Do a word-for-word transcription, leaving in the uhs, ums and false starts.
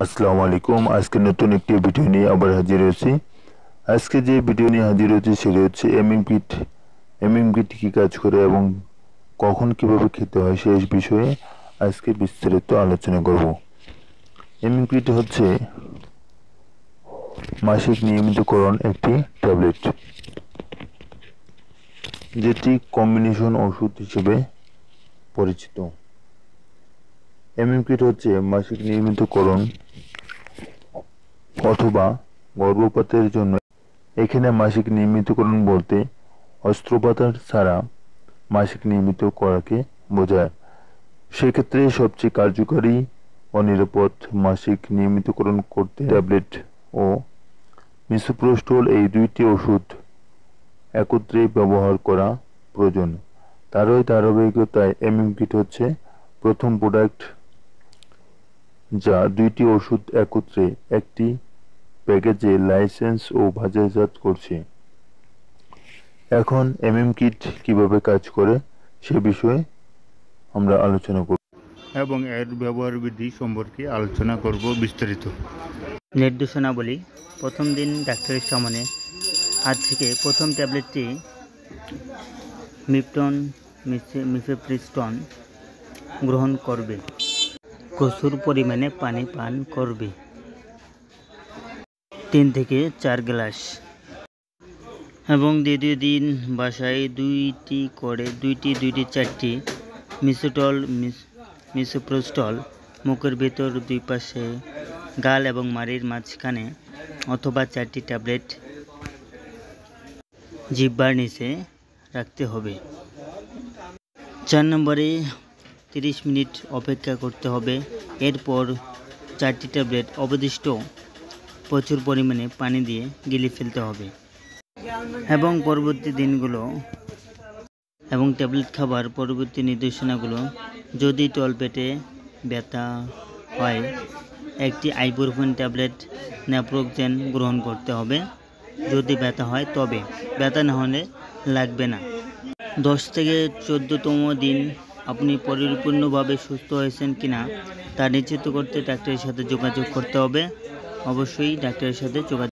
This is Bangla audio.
আসসালামু আলাইকুম। আজকে নতুন একটি ভিডিও নিয়ে আবার হাজির হয়েছি। আজকে যে ভিডিও নিয়ে হাজির হয়েছি সেটা হচ্ছে এমিং কিট। এমিং কিট কী কাজ করে এবং কখন কিভাবে খেতে হয় সেই বিষয়ে আজকে বিস্তারিত আলোচনা করব। এমিং কিট হচ্ছে মাসিক নিয়মিতকরণ একটি ট্যাবলেট, যেটি কম্বিনেশন ওষুধ হিসেবে পরিচিত। এমিং কিট হচ্ছে মাসিক নিয়মিতকরণ অথবা গর্ভপাতের জন্য। এখানে মাসিক নিয়মিতকরণ বলতে অস্ত্রোপচার ছাড়া মাসিক নিয়মিত করাকে বোঝায়। সেক্ষেত্রে সবচেয়ে কার্যকারী ও নিরাপদ মাসিক নিয়মিতকরণ করতে ট্যাবলেট ও মিসোপ্রোস্টল এই দুইটি ওষুধ একত্রে ব্যবহার করা প্রয়োজন। তারই ধারাবাহিকতায় এমিং কিট হচ্ছে প্রথম প্রোডাক্ট যা দুইটি ওষুধ একত্রে একটি প্যাকেজে লাইসেন্স ও বাজারজাত করছে। এখন এমএম কিট কিভাবে কাজ করে সে বিষয়ে আমরা আলোচনা করব এবং এর ব্যবহার বিধি সম্পর্কে আলোচনা করব বিস্তারিত। নির্দেশনাবলী। প্রথম দিন ডাক্তারের সামনে হাত থেকে প্রথম ট্যাবলেটটি মিপটন মিফেপ্রিস্টন গ্রহণ করবে। প্রচুর পরিমাণে পানি পান করবে, তিন থেকে চার গ্লাস। এবং দ্বিতীয় দিন বাসায় দুইটি করে দুইটি দুইটি চারটি মিসোটল মিসোপ্রোস্টল মুখের ভেতর দুই পাশে গাল এবং মাড়ির মাঝখানে অথবা চারটি ট্যাবলেট জিহ্বার নিচে রাখতে হবে। চার নম্বরে তিরিশ মিনিট অপেক্ষা করতে হবে। এরপর চারটি ট্যাবলেট অবশিষ্ট প্রচুর পরিমাণে পানি দিয়ে গিলে ফেলতে হবে। এবং পরবর্তী দিনগুলো এবং ট্যাবলেট খাবার পরবর্তী নির্দেশনাগুলো: যদি তলপেটে ব্যথা হয় একটি আইবুপ্রোফেন ট্যাবলেট ন্যাপ্রোক্সেন গ্রহণ করতে হবে। যদি ব্যথা হয় তবে, ব্যথা না হলে লাগবে না। দশ থেকে চোদ্দতম দিন আপনি পরিপূর্ণভাবে সুস্থ হয়েছেন কিনা তা নিশ্চিত করতে ডাক্তারের সাথে যোগাযোগ করতে হবে। অবশ্যই ডাক্তারের সাথে যোগাযোগ